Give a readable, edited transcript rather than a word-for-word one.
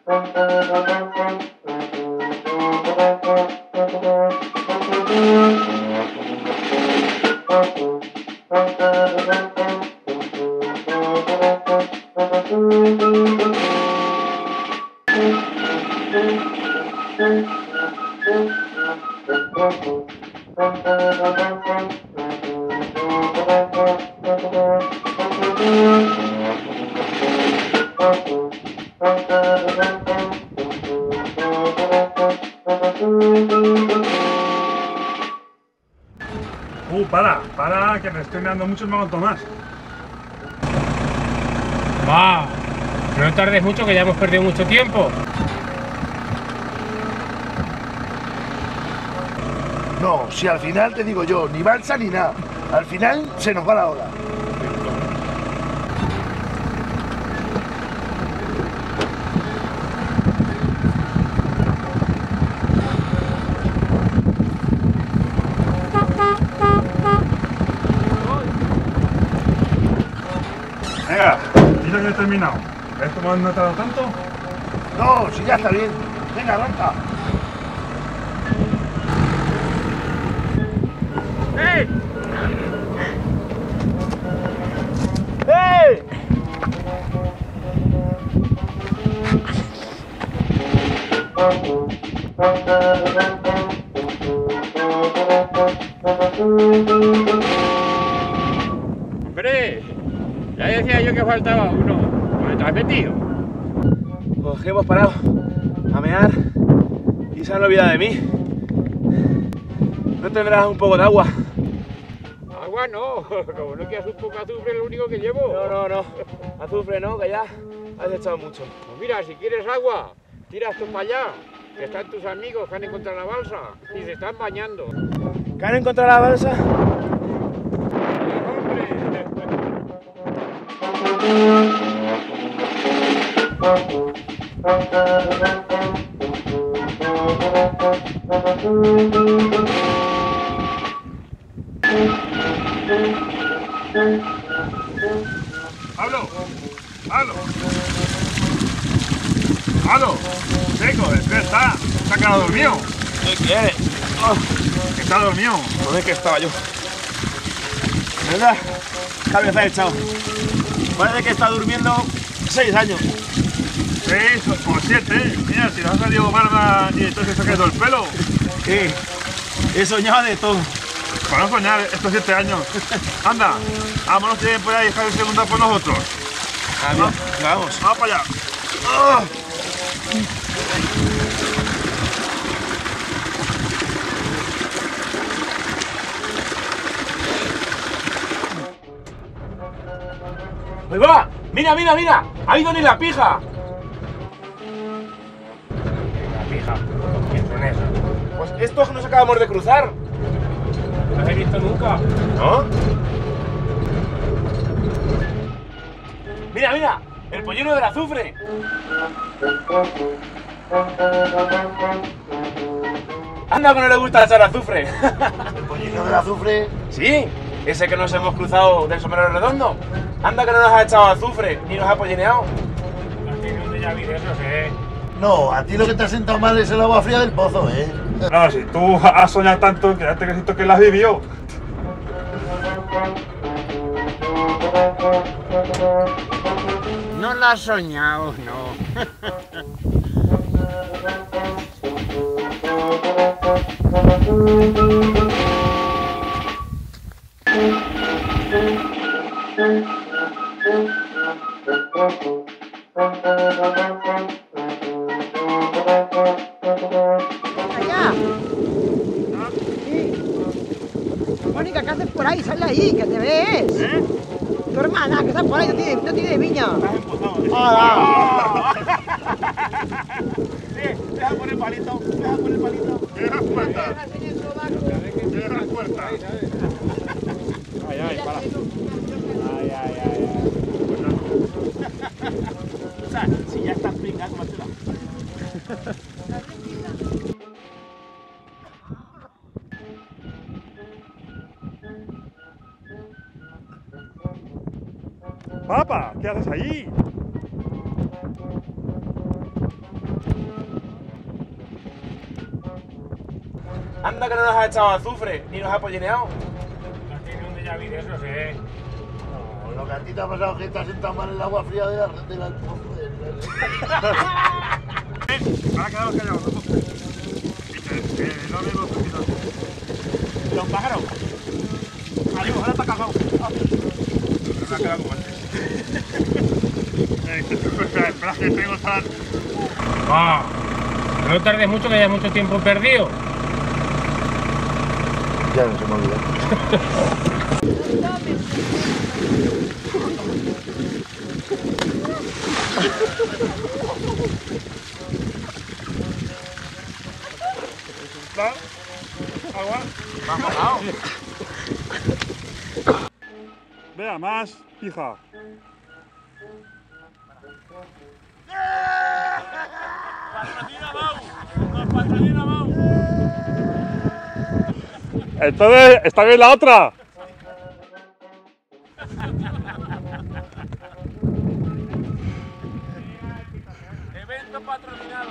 Para, que me estoy mirando mucho y me aguanto más. Va, no tardes mucho que ya hemos perdido mucho tiempo. No, si al final te digo yo, ni balsa ni nada. Al final se nos va la hora. Venga, dile que he terminado. ¿Esto me ha tardado tanto? No, si ya está bien. Venga, arranca. ¡Ey! ¡Ey! ¡Hombre! Ya decía yo que faltaba uno. ¿Dónde te has metido? Pues que hemos parado a mear y se han olvidado de mí. ¿No tendrás un poco de agua? Agua no, como no quieras un poco de azufre es lo único que llevo. No. Azufre no, que ya has echado mucho. Pues mira, si quieres agua, tiras tú para allá, que están tus amigos que han encontrado la balsa y se están bañando. ¿Que han encontrado la balsa? ¡Hombre! ¡Halo! ¡Seco! ¡Despierta! ¡Se ha quedado dormido! ¿Qué quieres? ¡Está dormido! ¿Dónde es que estaba yo? ¿Verdad? Cabeza echado. Parece que está durmiendo 6 años. 6 o 7. Mira, si nos ha salido barba y entonces se ha quedado el pelo. Sí, he soñado de todo. Para no soñar estos 7 años. Anda, vámonos bien por ahí y dejar el segundo por nosotros. Vamos. Vamos para allá. ¡Ahí va! ¡Mira! ¡Ha ido ni la pija! La pija, ¿qué son esas? Pues estos nos acabamos de cruzar. ¿No los he visto nunca? ¿No? ¡Mira! ¡El pollino del azufre! Anda que no le gusta echar azufre. El pollino del azufre. Sí, ese que nos hemos cruzado del sombrero redondo. Anda que no nos ha echado azufre ni nos ha pollineado. No tiene un déjà vu de esos, No, a ti lo que te ha sentado mal es el agua fría del pozo, ¿eh? No, si tú has soñado tanto, que ya te siento que la has vivido. No la has soñado, no. Allá. Sí. Mónica, ¿qué haces por ahí? Sal de ahí, que te ves. Tu hermana, que está por ahí, no tiene viña. Deja por el palito. Cierra la puerta. Cierra la puerta. Ay, para. O sea, si ya estás pringado, ¿cómo te va? Papa, ¿qué haces ahí? Anda que no nos ha echado azufre, ni nos ha pollineado. No tiene un déjà vu de esos, No, lo que a ti te ha pasado es que estás sentado mal en el agua fría de la Ahora quedamos callados. No vemos poquitos. Don Pájaro. Adiós, ahora está cagado. Me ha quedado como antes. Espera, que tengo tan... No tardes mucho, que haya mucho tiempo perdido. Ya no se me olvidó. ¿Agua? Vamos, Vea, más, hija. Patrocina Mau. Entonces, ¿está bien la otra? Evento patrocinado.